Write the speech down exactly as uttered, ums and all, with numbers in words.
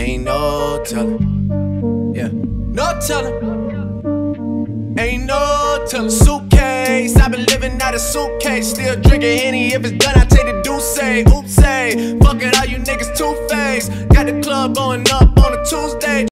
ain't no tellin'. Yeah, no tellin'. Ain't no tellin'. Suitcase, I've been living out of suitcase. Still drinking Henny, if it's done, I take the deuce. Oops, say, fuck it, all you niggas two-faced. Got the club going up on a Tuesday.